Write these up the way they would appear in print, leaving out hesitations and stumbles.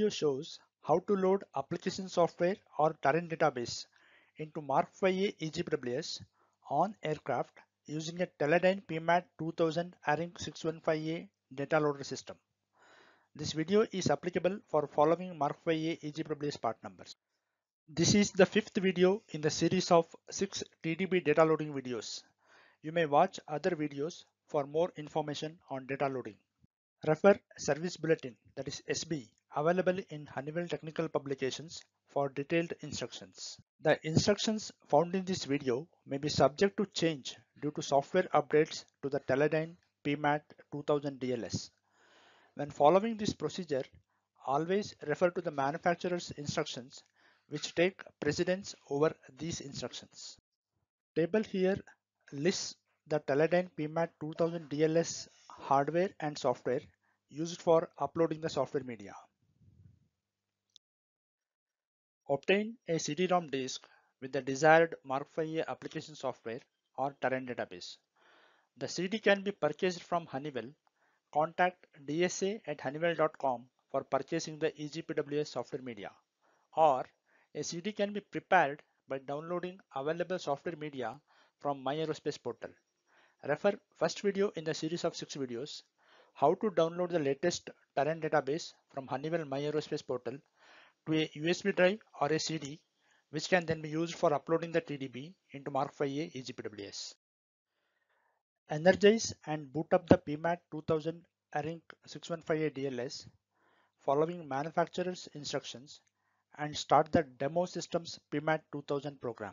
video shows how to load application software or Tarrant database into Mark V eGPWS on aircraft using a Teledyne PMAT 2000 ARINC 615A data loader system. This video is applicable for following Mark V eGPWS part numbers. This is the fifth video in the series of 6 TDB data loading videos. You may watch other videos for more information on data loading. Refer Service Bulletin, that is SB, available in Honeywell Technical Publications for detailed instructions. The instructions found in this video may be subject to change due to software updates to the Teledyne PMAT 2000 DLS. When following this procedure, always refer to the manufacturer's instructions which take precedence over these instructions. Table here lists the Teledyne PMAT 2000 DLS hardware and software used for uploading the software media. Obtain a CD-ROM disk with the desired Mark V application software or Tarrant database. The CD can be purchased from Honeywell. Contact dsa@honeywell.com for purchasing the eGPWS software media, or a CD can be prepared by downloading available software media from My Aerospace portal. Refer first video in the series of 6 videos, how to download the latest Tarrant database from Honeywell My Aerospace portal to a USB drive or a CD, which can then be used for uploading the TDB into Mark V eGPWS. Energize and boot up the PMAT 2000 ARINC 615A DLS following manufacturer's instructions and start the demo system's PMAT 2000 program.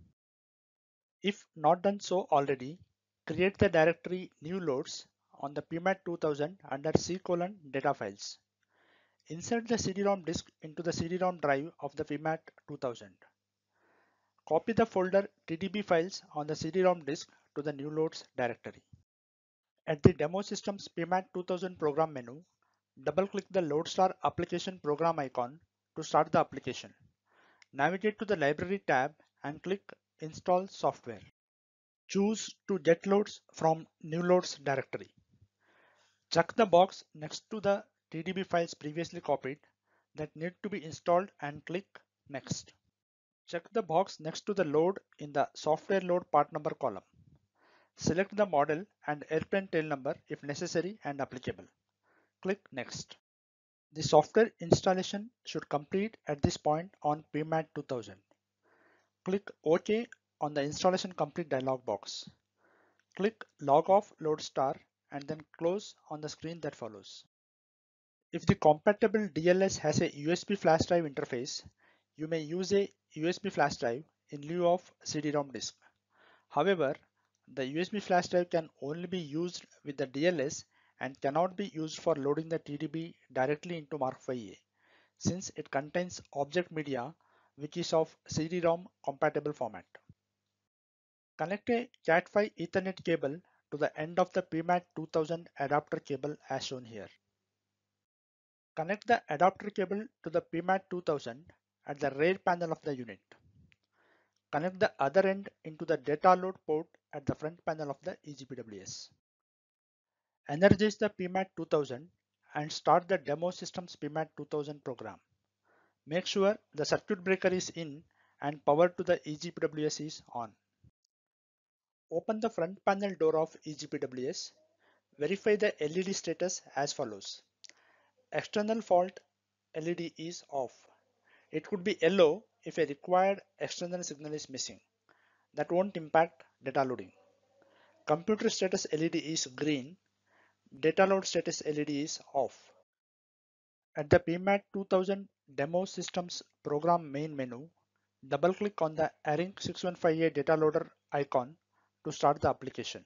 If not done so already, create the directory new loads on the PMAT 2000 under C:\data files. Insert the CD-ROM disk into the CD-ROM drive of the PMAT 2000. Copy the folder TDB files on the CD-ROM disk to the new loads directory. At the demo system's PMAT 2000 program menu, double-click the Loadstar application program icon to start the application. Navigate to the Library tab and click Install Software. Choose to get loads from New Loads directory. Check the box next to the TDB files previously copied that need to be installed and click Next. Check the box next to the load in the Software Load Part Number column. Select the model and airplane tail number if necessary and applicable. Click Next. The software installation should complete at this point on PMAT 2000. Click OK on the installation complete dialog box. Click Log off Loadstar and then close on the screen that follows. If the compatible DLS has a USB flash drive interface, you may use a USB flash drive in lieu of CD-ROM disk. However, the USB flash drive can only be used with the DLS and cannot be used for loading the TDB directly into Mark V, since it contains object media which is of CD-ROM compatible format. Connect a Cat5 Ethernet cable to the end of the PMAT 2000 adapter cable as shown here. Connect the adapter cable to the PMAT 2000 at the rear panel of the unit. Connect the other end into the data load port at the front panel of the eGPWS. Energize the PMAT 2000 and start the demo system's PMAT 2000 program. Make sure the circuit breaker is in and power to the eGPWS is on. Open the front panel door of eGPWS. Verify the LED status as follows. External fault LED is off. It could be yellow if a required external signal is missing. That won't impact data loading. Computer status LED is green. Data load status LED is off. At the PMAT 2000 demo systems program main menu, double-click on the ARINC 615A data loader icon to start the application.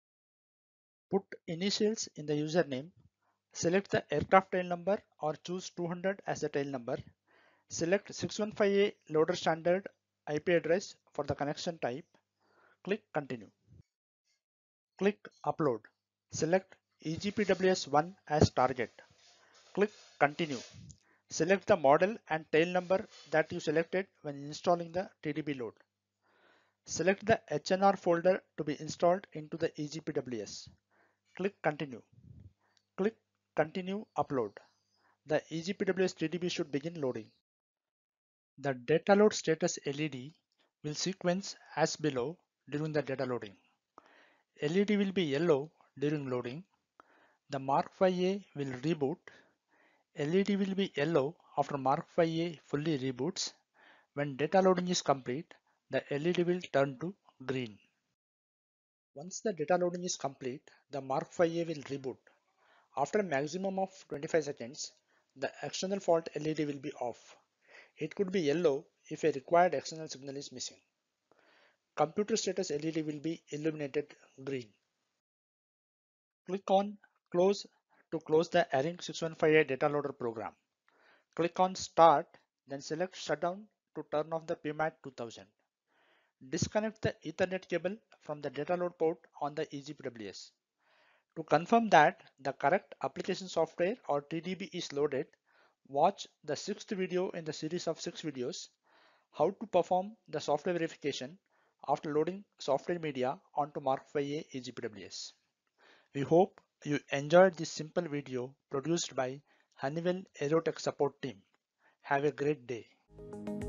Put initials in the username. Select the aircraft tail number or choose 200 as the tail number. Select 615A loader standard IP address for the connection type. Click Continue. Click Upload. Select eGPWS1 as target. Click Continue. Select the model and tail number that you selected when installing the TDB load. Select the HNR folder to be installed into the eGPWS. Click Continue. Click Continue Upload. the EasyPWS TDB should begin loading. The data load status LED will sequence as below during the data loading. LED will be yellow during loading. The Mark V will reboot. LED will be yellow after Mark V fully reboots. When data loading is complete, the LED will turn to green. Once the data loading is complete, the Mark V will reboot. After a maximum of 25 seconds, the external fault LED will be off. It could be yellow if a required external signal is missing. Computer status LED will be illuminated green. Click on Close to close the ARINC 615A data loader program. Click on Start, then select Shutdown to turn off the PMAT 2000. Disconnect the Ethernet cable from the data load port on the EasyPWS. To confirm that the correct application software or TDB is loaded, watch the sixth video in the series of 6 videos, How to perform the software verification after loading software media onto Mark V EasyPWS. We hope you enjoyed this simple video produced by Honeywell Aerotech support team. Have a great day.